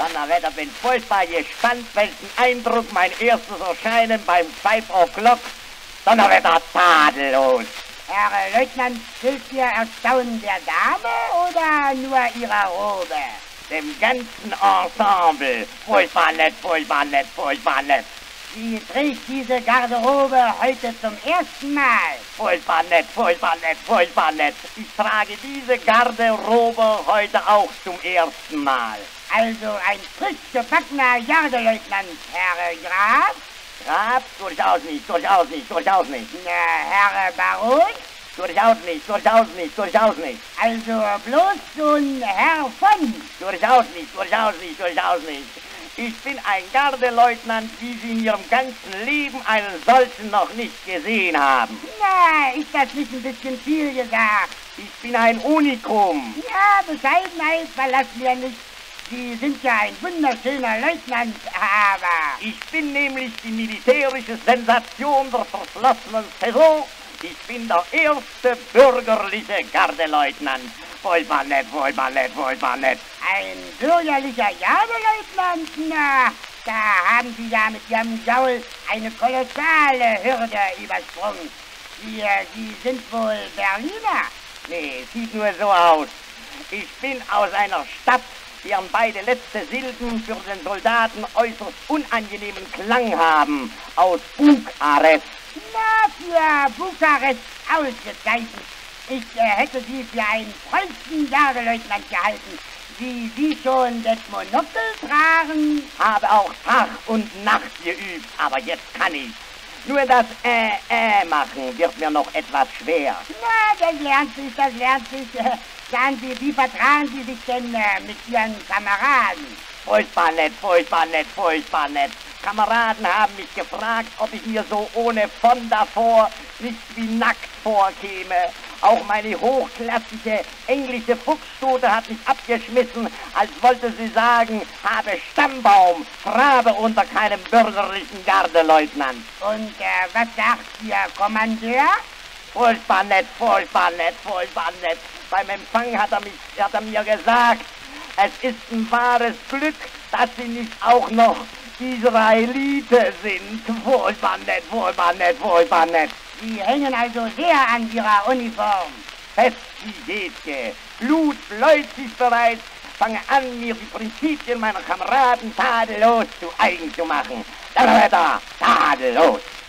Donnerwetter, bin furchtbar gespannt, welchen Eindruck mein erstes Erscheinen beim 5 O'Clock. Donnerwetter, tadellos. Herr Leutnant, fehlt Ihr Erstaunen der Dame oder nur Ihrer Robe? Dem ganzen Ensemble. Furchtbar nett, furchtbar nett, furchtbar nett. Sie trägt diese Garderobe heute zum ersten Mal. Furchtbar nett, furchtbar nett, furchtbar nett. Ich trage diese Garderobe heute auch zum ersten Mal. Also ein frisch gebackener Jagdleutnant, Herr Graf? Graf? Durchaus nicht, durchaus nicht, durchaus nicht. Herr Baron? Durchaus nicht, durchaus nicht, durchaus nicht. Also bloß so ein Herr von? Durchaus nicht, durchaus nicht, durchaus nicht. Ich bin ein Gardeleutnant, wie Sie in Ihrem ganzen Leben einen solchen noch nicht gesehen haben. Na, ist das nicht ein bisschen viel gesagt? Ich bin ein Unikum. Ja, Bescheidenheit verlassen wir nicht. Sie sind ja ein wunderschöner Leutnant, aber... Ich bin nämlich die militärische Sensation der verschlossenen Saison. Ich bin der erste bürgerliche Gardeleutnant. Furchtbar nett, furchtbar nett, furchtbar nett. Ein bürgerlicher Jagdleutnant? Na, da haben Sie ja mit Ihrem Gaul eine kolossale Hürde übersprungen. Sie sind wohl Berliner? Nee, sieht nur so aus. Ich bin aus einer Stadt, deren beide letzte Silben für den Soldaten äußerst unangenehmen Klang haben. Aus Bukarest. Na, für Bukarest ausgezeichnet. Ich hätte Sie für einen vollsten Jagdleutnant gehalten. Wie Sie schon das Monokel tragen? Habe auch Tag und Nacht geübt, aber jetzt kann ich. Nur das machen wird mir noch etwas schwer. Na, das lernt sich, das lernt sich. Sagen Sie, wie vertragen Sie sich denn mit Ihren Kameraden? Furchtbar nett, furchtbar nett, furchtbar nett. Kameraden haben mich gefragt, ob ich mir so ohne von davor nicht wie nackt vorkäme. Auch meine hochklassige englische Fuchsstute hat mich abgeschmissen, als wollte sie sagen, habe Stammbaum, trabe unter keinem bürgerlichen Gardeleutnant. Und was sagt Ihr Kommandeur? Furchtbar nett, furchtbar nett, furchtbar nett. Beim Empfang hat er mir gesagt, es ist ein wahres Glück, dass Sie nicht auch noch Israelite sind. Furchtbar nett, furchtbar nett, furchtbar nett. Sie hängen also sehr an Ihrer Uniform. Fest wie Jätke. Blut bläut sich bereits. Fange an, mir die Prinzipien meiner Kameraden tadellos zu eigen zu machen. Donnerwetter, tadellos.